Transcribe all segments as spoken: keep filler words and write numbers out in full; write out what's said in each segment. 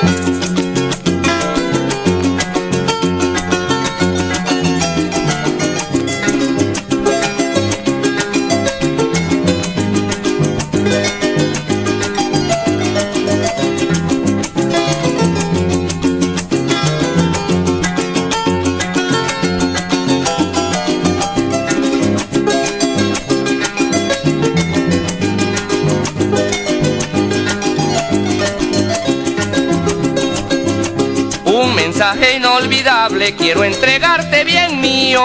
Un mensaje inolvidable quiero entregarte, bien mío.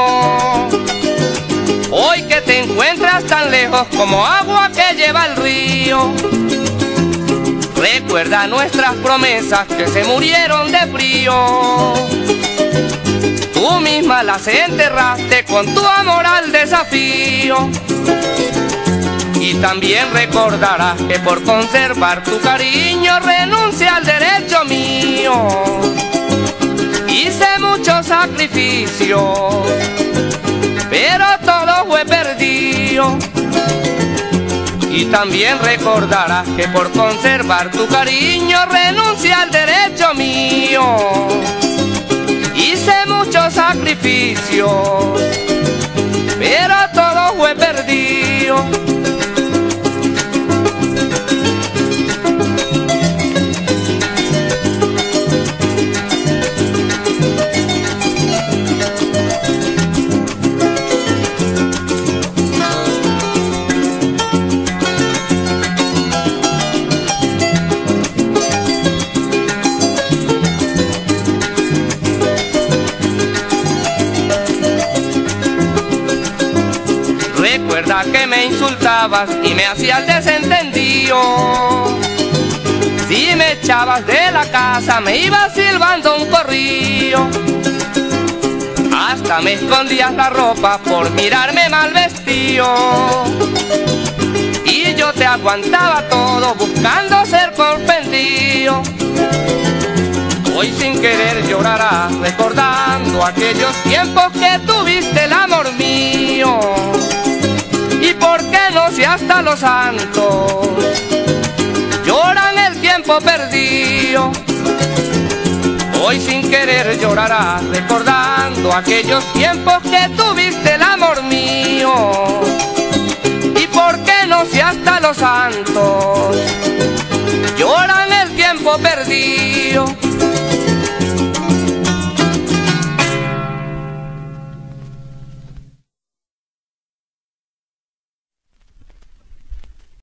Hoy que te encuentras tan lejos como agua que lleva el río, recuerda nuestras promesas que se murieron de frío. Tú misma las enterraste con tu amor al desafío. Y también recordarás que por conservar tu cariño renuncia al derecho mío. Hice muchos sacrificios, pero todo fue perdido. Y también recordarás que por conservar tu cariño renuncia al derecho mío. Hice muchos sacrificios, pero todo fue perdido. Recuerda que me insultabas y me hacías desentendido. Si me echabas de la casa me ibas silbando un corrillo. Hasta me escondías la ropa por mirarme mal vestido. Y yo te aguantaba todo buscando ser comprendido. Hoy sin querer llorarás recordando aquellos tiempos que tuviste el amor mío. ¿Y por qué no si hasta los santos lloran el tiempo perdido? Hoy sin querer llorarás recordando aquellos tiempos que tuviste el amor mío. ¿Y por qué no si hasta los santos lloran el tiempo perdido?